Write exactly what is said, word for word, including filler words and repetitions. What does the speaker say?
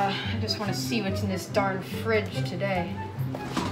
uh, I just want to see what's in this darn fridge today.